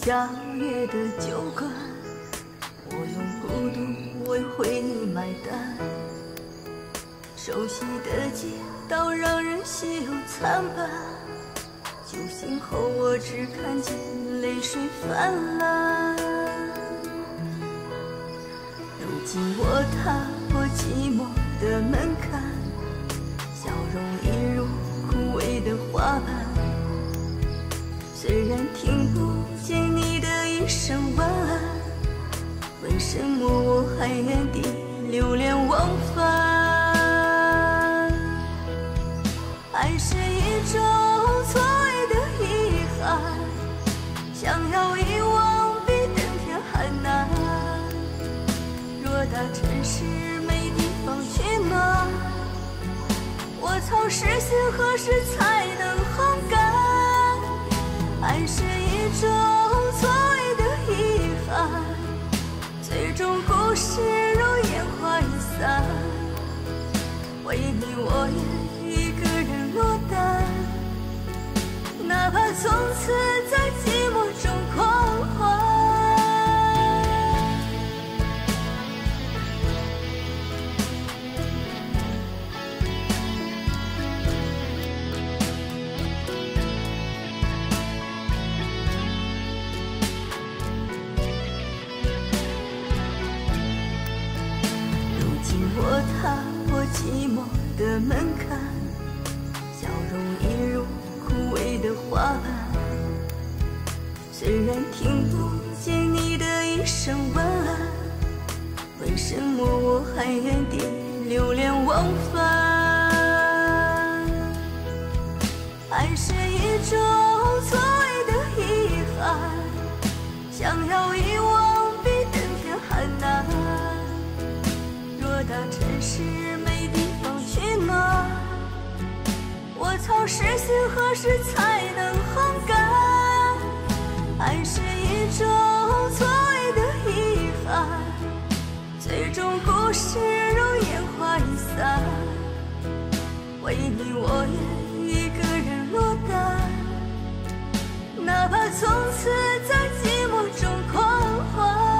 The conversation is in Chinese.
夏夜的酒馆，我用孤独为你买单。熟悉的街道让人心有参半，酒醒后我只看见泪水泛滥。如今我踏过寂寞的门槛，笑容一如枯萎的花瓣。虽然听不见你的一声晚安，为什么我还原地流连忘返？爱是一种错位的遗憾，想要遗忘比登天还难。偌大城市没地方取暖，我曾实现何时才能烘干？爱是一种错位的遗憾，最终故事如烟花易散。为你我愿一个人落单，哪怕从此在寂寞中狂欢。我踏过寂寞的门槛，笑容一如枯萎的花瓣。虽然听不见你的一声晚安，为什么我还原地流连忘返？爱是一种错位的遗憾，想要遗忘比登天还难。大城市没地方取暖，我曾实现何时才能烘干？爱是一种错位的遗憾，最终故事如烟花易散。为你我愿一个人落单，哪怕从此在寂寞中狂欢。